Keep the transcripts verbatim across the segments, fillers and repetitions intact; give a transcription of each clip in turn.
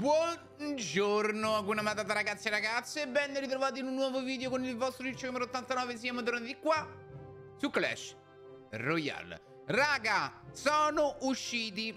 Buongiorno, buona matata ragazzi e ragazze e ben ritrovati in un nuovo video con il vostro Riccio numero ottantanove. Siamo tornati qua su Clash Royale. Raga, sono usciti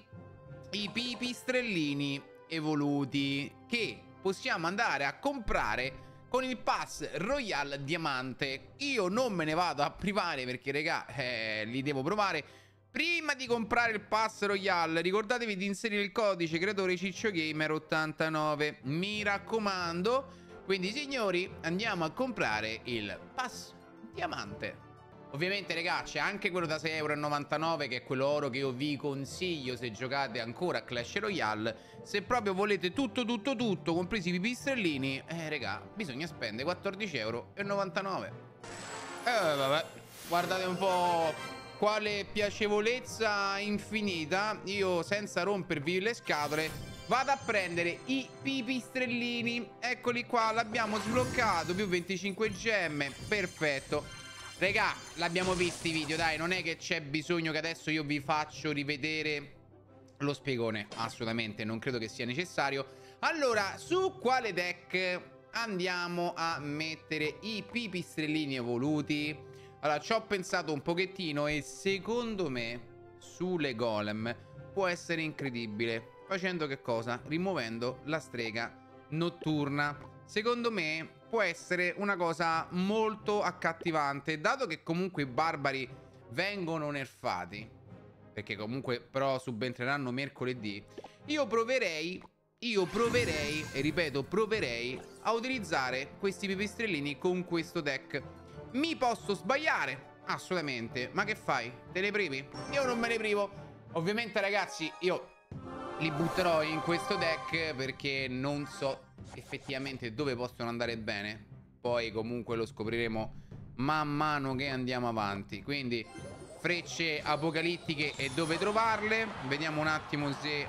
i pipistrellini evoluti che possiamo andare a comprare con il pass Royale Diamante. Io non me ne vado a privare perché raga, eh, li devo provare. Prima di comprare il pass Royale ricordatevi di inserire il codice creatore CiccioGamer ottantanove, mi raccomando. Quindi signori, andiamo a comprare il pass Diamante. Ovviamente raga, c'è anche quello da sei e novantanove euro, che è quello oro che io vi consiglio se giocate ancora a Clash Royale. Se proprio volete tutto tutto tutto, compresi i pipistrellini, eh raga, bisogna spendere quattordici e novantanove euro. Eh vabbè, guardate un po' quale piacevolezza infinita. Io senza rompervi le scatole vado a prendere i pipistrellini. Eccoli qua, l'abbiamo sbloccato, più venticinque gemme, perfetto. Regà, l'abbiamo visto i video, dai, non è che c'è bisogno che adesso io vi faccio rivedere lo spiegone. Assolutamente, non credo che sia necessario. Allora, su quale deck andiamo a mettere i pipistrellini evoluti? Allora, ci ho pensato un pochettino e secondo me sulle golem può essere incredibile. Facendo che cosa? Rimuovendo la strega notturna. Secondo me può essere una cosa molto accattivante, dato che comunque i barbari vengono nerfati, perché comunque però subentreranno mercoledì. Io proverei, io proverei, e ripeto proverei, a utilizzare questi pipistrellini con questo deck. Mi posso sbagliare? Assolutamente. Ma che fai? Te ne privi? Io non me ne privo. Ovviamente ragazzi, io li butterò in questo deck perché non so effettivamente dove possono andare bene. Poi comunque lo scopriremo man mano che andiamo avanti. Quindi frecce apocalittiche e dove trovarle. Vediamo un attimo se...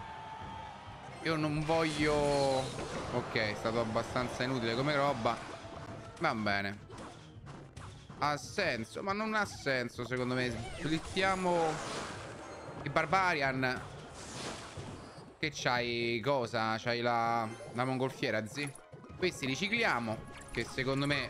Io non voglio... Ok, è stato abbastanza inutile come roba. Va bene. Ha senso, ma non ha senso secondo me. Splittiamo i Barbarian. Che c'hai cosa? C'hai la, la mongolfiera, zi. Questi ricicliamo, che secondo me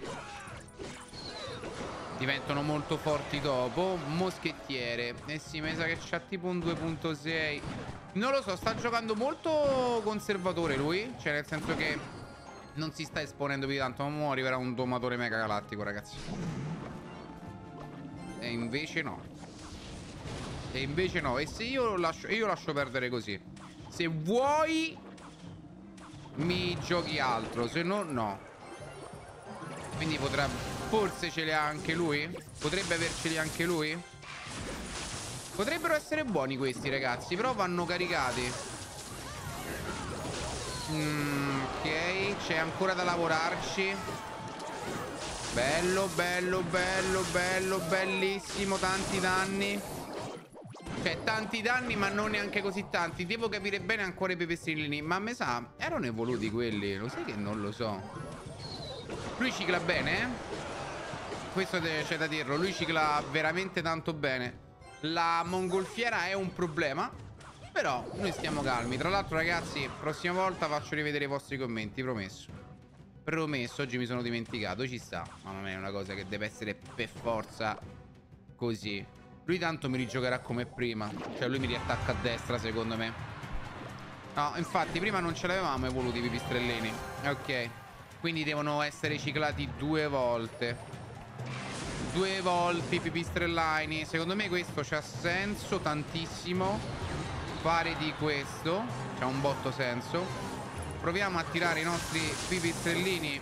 diventano molto forti dopo. Moschettiere. Eh sì, mi sa che c'ha tipo un due punto sei. Non lo so, sta giocando molto conservatore lui. Cioè nel senso che non si sta esponendo più di tanto. Ma ora arriverà un domatore mega galattico, ragazzi. E invece no. E invece no. E se io lascio, io lascio perdere così. Se vuoi mi giochi altro, se no no. Quindi potrà... Forse ce li ha anche lui? Potrebbe averceli anche lui? Potrebbero essere buoni questi ragazzi, però vanno caricati. mm, Ok, c'è ancora da lavorarci. Bello, bello, bello, bello, bellissimo. Tanti danni. Cioè, tanti danni, ma non neanche così tanti. Devo capire bene ancora i pipistrellini. Ma me sa, erano evoluti quelli. Lo sai che non lo so. Lui cicla bene, eh? Questo c'è da dirlo. Lui cicla veramente tanto bene. La mongolfiera è un problema, però noi stiamo calmi. Tra l'altro ragazzi, prossima volta faccio rivedere i vostri commenti, promesso. Promesso, oggi mi sono dimenticato. Ci sta, ma non è una cosa che deve essere per forza così. Lui tanto mi rigiocherà come prima. Cioè lui mi riattacca a destra secondo me. No, infatti prima non ce l'avevamo evoluti i pipistrellini. Ok. Quindi devono essere ciclati due volte. Due volte i pipistrellini. Secondo me questo c'ha senso tantissimo fare di questo. C'ha un botto senso. Proviamo a tirare i nostri pipistrellini.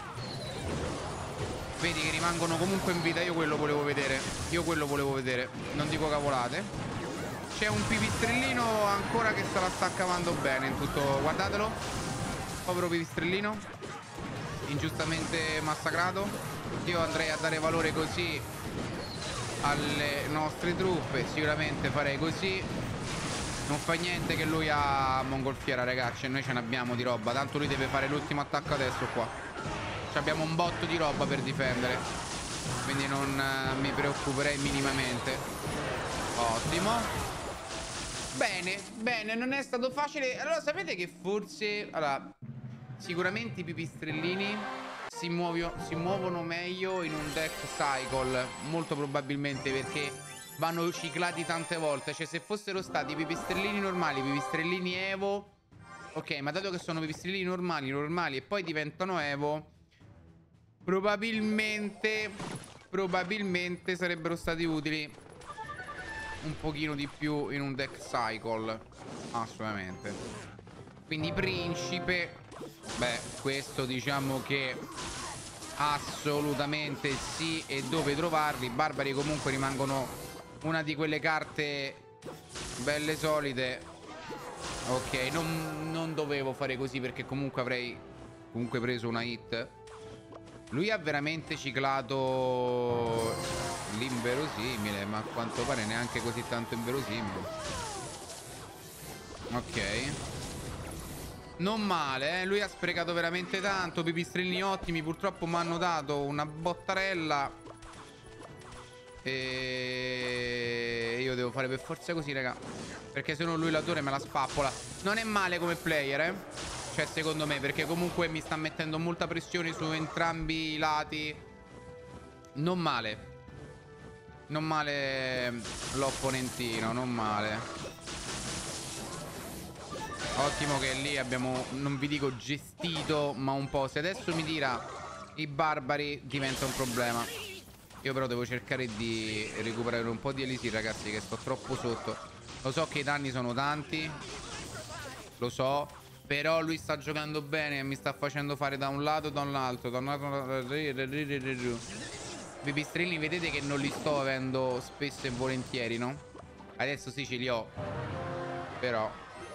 Vedi che rimangono comunque in vita. Io quello volevo vedere. Io quello volevo vedere. Non dico cavolate. C'è un pipistrellino ancora che se la sta cavando bene in tutto. Guardatelo. Povero pipistrellino. Ingiustamente massacrato. Io andrei a dare valore così alle nostre truppe. Sicuramente farei così. Non fa niente che lui ha mongolfiera, ragazzi. E noi ce n'abbiamo di roba. Tanto lui deve fare l'ultimo attacco adesso qua. Abbiamo un botto di roba per difendere. Quindi non uh, mi preoccuperei minimamente. Ottimo. Bene, bene, non è stato facile. Allora, sapete che forse... Allora, sicuramente i pipistrellini si, muovio, si muovono meglio in un deck cycle. Molto probabilmente perché vanno ciclati tante volte. Cioè, se fossero stati pipistrellini normali, pipistrellini Evo... Ok, ma dato che sono pipistrellini normali, normali e poi diventano Evo... Probabilmente... Probabilmente sarebbero stati utili un pochino di più in un deck cycle. Assolutamente. Quindi principe. Beh, questo diciamo che assolutamente sì. E dove trovarli? Barbari comunque rimangono una di quelle carte belle solide. Ok, non, non dovevo fare così perché comunque avrei comunque preso una hit. Lui ha veramente ciclato l'inverosimile, ma a quanto pare neanche così tanto inverosimile. Ok. Non male, eh? Lui ha sprecato veramente tanto. Pipistrellini ottimi, purtroppo mi hanno dato una bottarella. E io devo fare per forza così, raga, perché se no lui la torre me la spappola. Non è male come player, eh. Cioè, secondo me, perché comunque mi sta mettendo molta pressione su entrambi i lati. Non male. Non male l'opponentino, non male. Ottimo che lì abbiamo, non vi dico gestito, ma un po'. Se adesso mi tira i barbari diventa un problema. Io però devo cercare di recuperare un po' di elisir, ragazzi, che sto troppo sotto. Lo so che i danni sono tanti, lo so, però lui sta giocando bene e mi sta facendo fare da un lato da un altro, da un lato. Pipistrelli vedete che non li sto avendo spesso e volentieri, no? Adesso sì ce li ho, però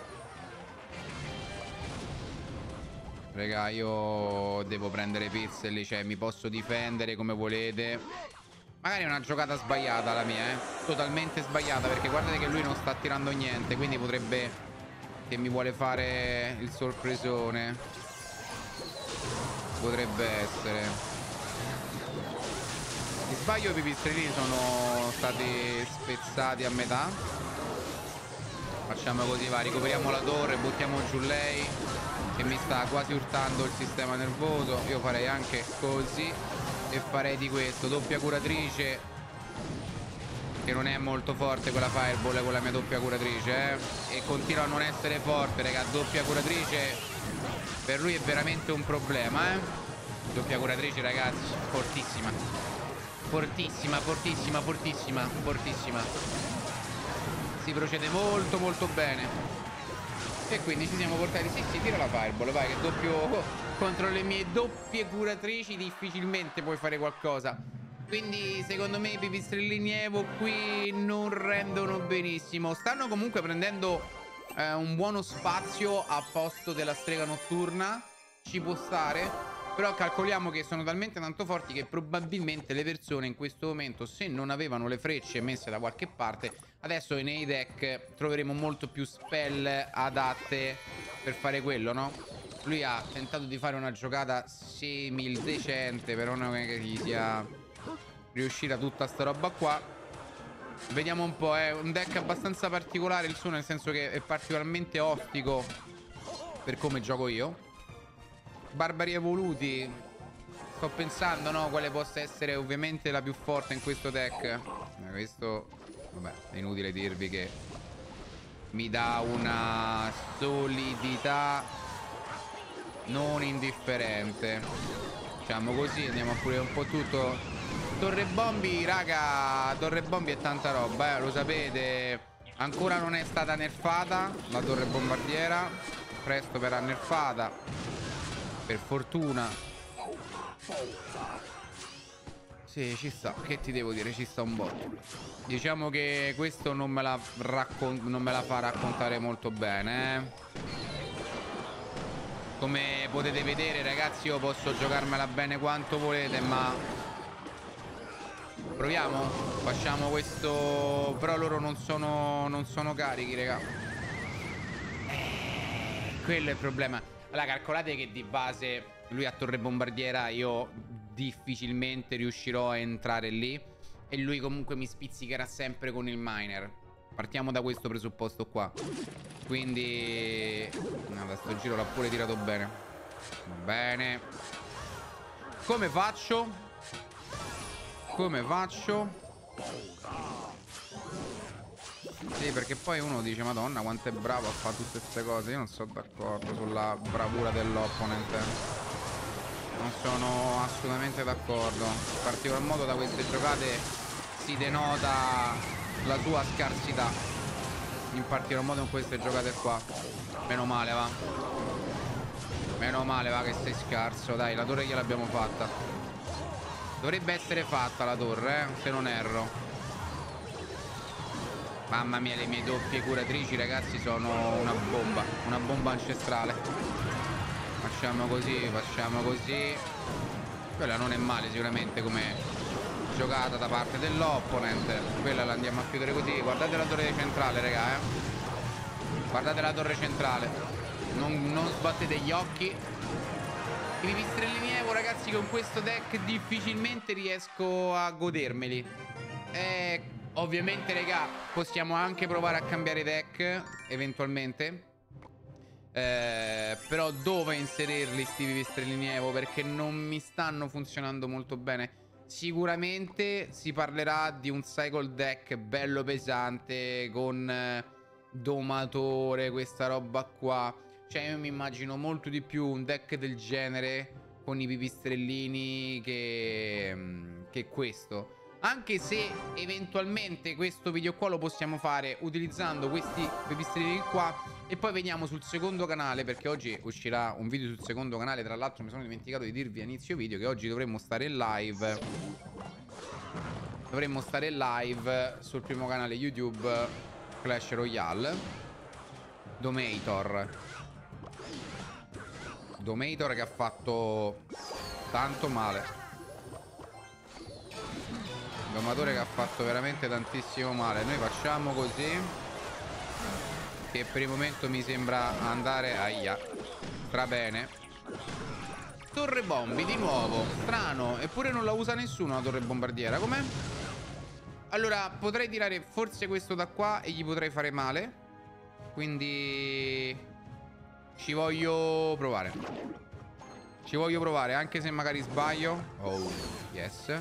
raga, io devo prendere pizzelli, cioè mi posso difendere come volete. Magari è una giocata sbagliata la mia, eh. Totalmente sbagliata, perché guardate che lui non sta tirando niente, quindi potrebbe che mi vuole fare il sorpresone. Potrebbe essere. Mi sbaglio, i pipistrellini sono stati spezzati a metà. Facciamo così, va, recuperiamo la torre, buttiamo giù lei, che mi sta quasi urtando il sistema nervoso. Io farei anche così e farei di questo doppia curatrice, che non è molto forte quella fireball con la mia doppia curatrice, eh? E continua a non essere forte, raga. Doppia curatrice per lui è veramente un problema, eh? Doppia curatrice, ragazzi, fortissima. Fortissima, fortissima, fortissima, fortissima. Si procede molto molto bene. E quindi ci siamo portati. Sì, sì, tira la fireball, vai, che doppio... Contro le mie doppie curatrici difficilmente puoi fare qualcosa. Quindi secondo me i pipistrellini Evo qui non rendono benissimo. Stanno comunque prendendo eh, un buono spazio a posto della strega notturna. Ci può stare. Però calcoliamo che sono talmente tanto forti che probabilmente le persone in questo momento, se non avevano le frecce messe da qualche parte, adesso nei deck troveremo molto più spell adatte per fare quello, no? Lui ha tentato di fare una giocata simil decente, però non è che gli sia riuscita tutta sta roba qua. Vediamo un po', è un deck abbastanza particolare il suo, nel senso che è particolarmente ostico per come gioco io. Barbari evoluti, sto pensando, no, quale possa essere ovviamente la più forte in questo deck. Questo, vabbè, è inutile dirvi che mi dà una solidità non indifferente, diciamo così. Andiamo pure un po' tutto. Torre bombi, raga, torre bombi è tanta roba, eh, lo sapete. Ancora non è stata nerfata la torre bombardiera, presto verrà nerfata, per fortuna. Sì, ci sta, che ti devo dire, ci sta un botto. Diciamo che questo non me la, non me la fa raccontare molto bene, eh. Come potete vedere, ragazzi, io posso giocarmela bene quanto volete, ma proviamo. Facciamo questo. Però loro non sono non sono carichi, raga. Eh, quello è il problema. Allora, calcolate che di base lui a torre bombardiera io difficilmente riuscirò a entrare lì, e lui comunque mi spizzicherà sempre con il miner. Partiamo da questo presupposto qua. Quindi no, da sto giro l'ha pure tirato bene. Va bene. Come faccio? Come faccio? Sì, perché poi uno dice madonna quanto è bravo a fare tutte queste cose. Io non sono d'accordo sulla bravura dell'opponent. Non sono assolutamente d'accordo. In particolar modo da queste giocate si denota la sua scarsità. In particolar modo in queste giocate qua. Meno male va. Meno male va che sei scarso. Dai, la torre gliel'abbiamo fatta. Dovrebbe essere fatta la torre, eh, se non erro. Mamma mia, le mie doppie curatrici, ragazzi, sono una bomba. Una bomba ancestrale. Facciamo così, facciamo così. Quella non è male sicuramente come giocata da parte dell'opponent. Quella la andiamo a chiudere così. Guardate la torre centrale, raga, eh. Guardate la torre centrale. Non, non sbattete gli occhi. I pipistrelli Evo, ragazzi, con questo deck difficilmente riesco a godermeli. E ovviamente, raga, possiamo anche provare a cambiare deck eventualmente. Eh, però dove inserirli sti pipistrelli Evo? Perché non mi stanno funzionando molto bene. Sicuramente si parlerà di un cycle deck bello pesante con eh, domatore, questa roba qua. Cioè io mi immagino molto di più un deck del genere con i pipistrellini che, che questo. Anche se eventualmente questo video qua lo possiamo fare utilizzando questi pipistrellini qua. E poi veniamo sul secondo canale, perché oggi uscirà un video sul secondo canale. Tra l'altro mi sono dimenticato di dirvi a inizio video che oggi dovremmo stare live. Dovremmo stare live sul primo canale YouTube Clash Royale. Domator. Domator che ha fatto tanto male. Domatore che ha fatto veramente tantissimo male. Noi facciamo così, che per il momento mi sembra andare aia stra bene. Torre bombi di nuovo. Strano. Eppure non la usa nessuno la torre bombardiera. Com'è? Allora potrei tirare forse questo da qua e gli potrei fare male. Quindi ci voglio provare. Ci voglio provare, anche se magari sbaglio. Oh yes.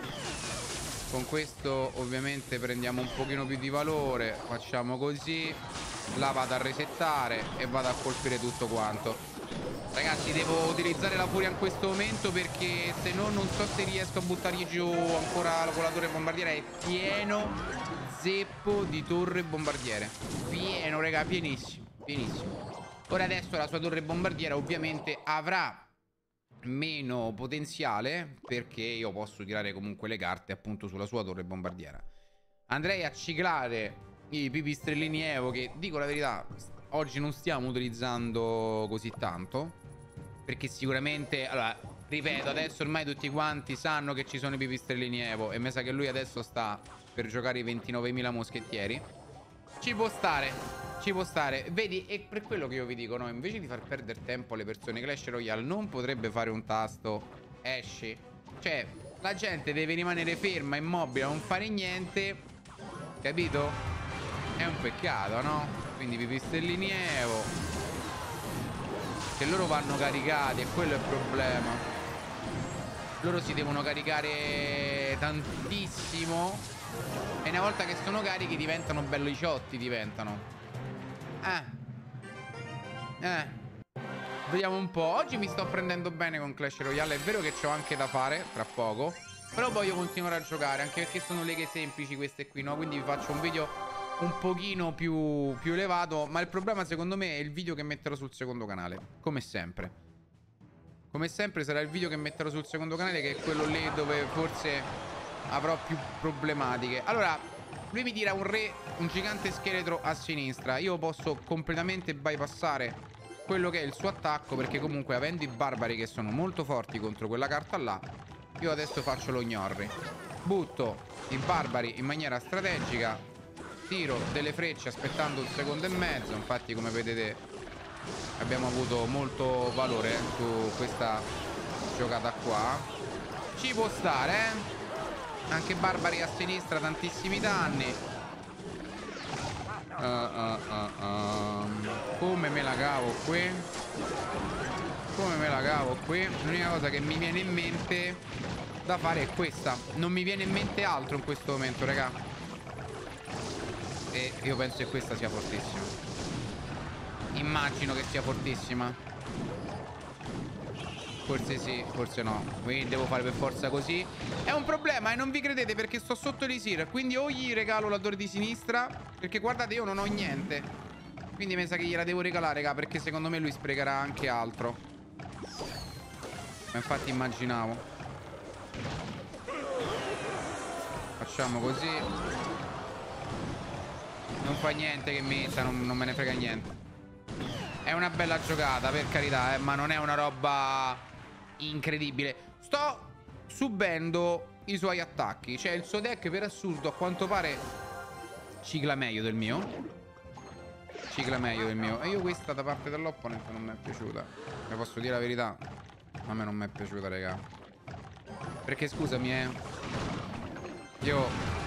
Con questo ovviamente prendiamo un pochino più di valore. Facciamo così. La vado a resettare e vado a colpire tutto quanto. Ragazzi, devo utilizzare la furia in questo momento, perché se no non so se riesco a buttargli giù ancora con la torre bombardiera. È pieno zeppo di torre bombardiere. Pieno, raga, pienissimo. Pienissimo. Ora adesso la sua torre bombardiera ovviamente avrà meno potenziale, perché io posso tirare comunque le carte appunto sulla sua torre bombardiera. Andrei a ciclare i pipistrellini Evo, che dico la verità oggi non stiamo utilizzando così tanto, perché sicuramente, allora ripeto, adesso ormai tutti quanti sanno che ci sono i pipistrellini Evo, e mi sa che lui adesso sta per giocare i ventinovemila moschettieri. Ci può stare. Ci può stare. Vedi, è per quello che io vi dico, no? Invece di far perdere tempo alle persone, Clash Royale non potrebbe fare un tasto esci. Cioè, la gente deve rimanere ferma, immobile, non fare niente. Capito? È un peccato, no? Quindi pipistrellini Evo, che loro vanno caricati, e quello è il problema. Loro si devono caricare tantissimo, e una volta che sono carichi diventano bello ciotti, diventano. Eh Eh Vediamo un po'. Oggi mi sto prendendo bene con Clash Royale. È vero che c'ho anche da fare tra poco, però voglio continuare a giocare, anche perché sono leghe semplici queste qui, no? Quindi vi faccio un video un pochino più, più elevato. Ma il problema secondo me è il video che metterò sul secondo canale. Come sempre Come sempre sarà il video che metterò sul secondo canale, che è quello lì dove forse avrò più problematiche. Allora, lui mi tira un re, un gigante scheletro a sinistra. Io posso completamente bypassare quello che è il suo attacco, perché comunque avendo i barbari che sono molto forti contro quella carta là, io adesso faccio lo gnorri. Butto i barbari in maniera strategica, tiro delle frecce aspettando un secondo e mezzo. Infatti, come vedete, abbiamo avuto molto valore su questa giocata qua. Ci può stare, eh? Anche barbari a sinistra, tantissimi danni. Uh, uh, uh, um. Come me la cavo qui? Come me la cavo qui? L'unica cosa che mi viene in mente da fare è questa. Non mi viene in mente altro in questo momento, raga. E io penso che questa sia fortissima. Immagino che sia fortissima. Forse sì, forse no. Quindi devo fare per forza così. È un problema e non vi credete perché sto sotto l'Isir. Quindi o gli regalo la torre di sinistra, perché guardate io non ho niente. Quindi mi sa che gliela devo regalare, raga, perché secondo me lui sprecherà anche altro. Ma infatti immaginavo. Facciamo così. Non fa niente che metta, non, non me ne frega niente. È una bella giocata, per carità, eh, ma non è una roba incredibile. Sto subendo i suoi attacchi. Cioè il suo deck per assurdo a quanto pare cicla meglio del mio. Cicla meglio del mio. E io questa da parte dell'opponent non mi è piaciuta. Vi posso dire la verità. A me non mi è piaciuta, raga. Perché scusami, eh, io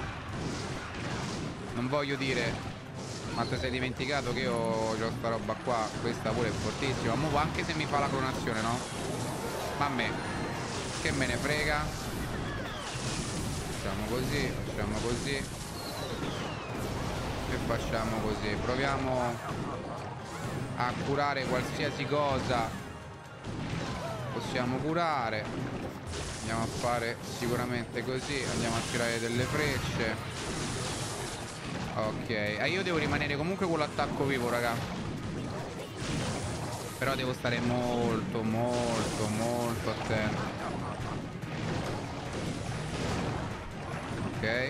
non voglio dire, ma ti sei dimenticato che io ho sta roba qua. Questa pure è fortissima. Mo anche se mi fa la clonazione, no? Ma a me che me ne frega. Facciamo così, facciamo così e facciamo così. Proviamo a curare qualsiasi cosa possiamo curare. Andiamo a fare sicuramente così. Andiamo a tirare delle frecce. Ok, eh, io devo rimanere comunque con l'attacco vivo, raga. Però devo stare molto, molto, molto attento. Ok.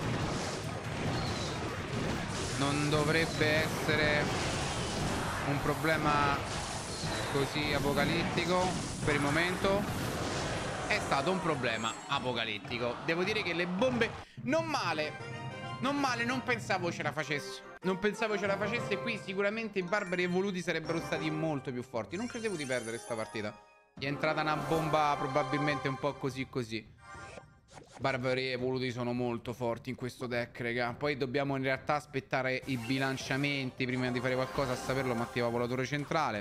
Non dovrebbe essere un problema così apocalittico per il momento. È stato un problema apocalittico. Devo dire che le bombe non male. Non male, non pensavo ce la facesse. Non pensavo ce la facesse e qui sicuramente i barbari evoluti sarebbero stati molto più forti. Non credevo di perdere sta partita. Gli è entrata una bomba probabilmente un po' così così. Barbari evoluti sono molto forti in questo deck, raga. Poi dobbiamo in realtà aspettare i bilanciamenti prima di fare qualcosa. A saperlo mi attivavo la torre centrale.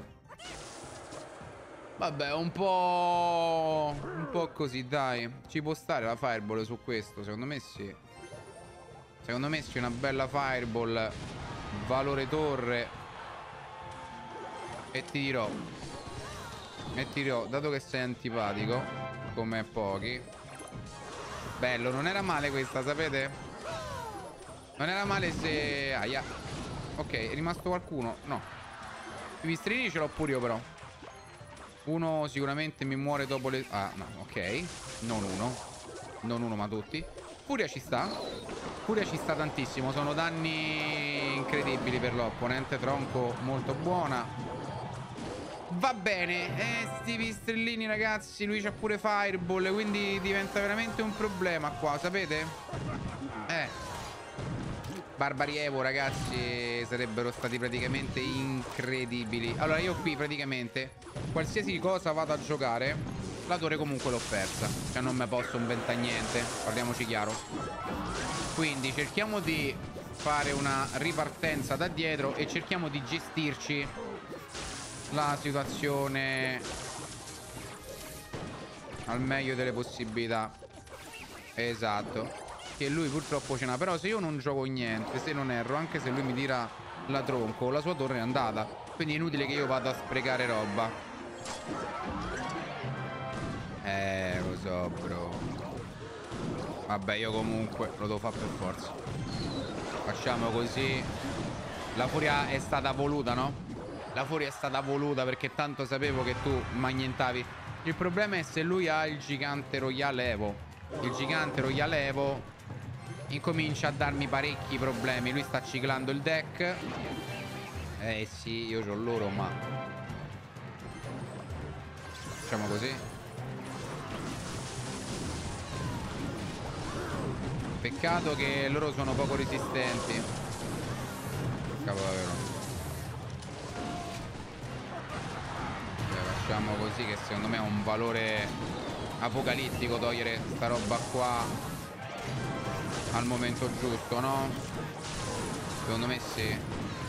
Vabbè, un po'... un po' così, dai. Ci può stare la fireball su questo, secondo me sì. Secondo me c'è una bella fireball. Valore torre. E ti dirò E ti dirò, dato che sei antipatico come pochi. Bello, non era male questa, sapete? Non era male se... Aia. Ok, è rimasto qualcuno? No. I pistrini ce l'ho pure io però. Uno sicuramente mi muore dopo le... Ah, no, ok. Non uno. Non uno, ma tutti. Furia ci sta. Furia ci sta tantissimo. Sono danni incredibili per l'opponente. Tronco molto buona. Va bene. Eh, sti pistrellini, ragazzi. Lui c'ha pure fireball, quindi diventa veramente un problema qua, sapete? Eh. Barbari Evo, ragazzi, sarebbero stati praticamente incredibili. Allora, io qui praticamente qualsiasi cosa vado a giocare, la torre comunque l'ho persa. Cioè non me posso inventare niente, parliamoci chiaro. Quindi cerchiamo di fare una ripartenza da dietro e cerchiamo di gestirci la situazione al meglio delle possibilità. Esatto. Che lui purtroppo ce n'ha. Però se io non gioco niente, se non erro, anche se lui mi tira la tronco, la sua torre è andata. Quindi è inutile che io vada a sprecare roba. Eh, lo so, bro. Vabbè, io comunque lo devo fare per forza. Facciamo così. La furia è stata voluta, no? La furia è stata voluta perché tanto sapevo che tu m'annientavi. Il problema è se lui ha il gigante Royale Evo. Il gigante Royale Evo incomincia a darmi parecchi problemi. Lui sta ciclando il deck. Eh sì, io c'ho loro, ma facciamo così. Peccato che loro sono poco resistenti. Cavolo, vero. Eh, facciamo così, che secondo me ha un valore apocalittico togliere sta roba qua al momento giusto, no? Secondo me sì.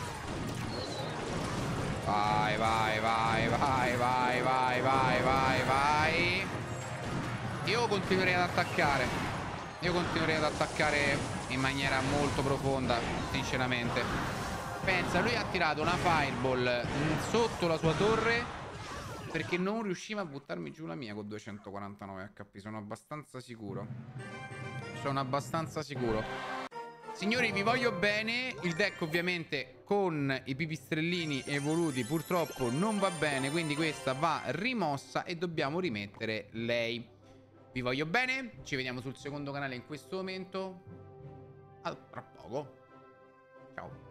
Vai, vai, vai, vai, vai, vai, vai, vai, vai. Io continuerei ad attaccare. Io continuerei ad attaccare in maniera molto profonda, sinceramente. Pensa, lui ha tirato una fireball sotto la sua torre perché non riusciva a buttarmi giù la mia con duecentoquarantanove H P. Sono abbastanza sicuro. Sono abbastanza sicuro. Signori, vi voglio bene. Il deck ovviamente con i pipistrellini evoluti purtroppo non va bene, quindi questa va rimossa e dobbiamo rimettere lei. Vi voglio bene. Ci vediamo sul secondo canale in questo momento. A tra poco. Ciao.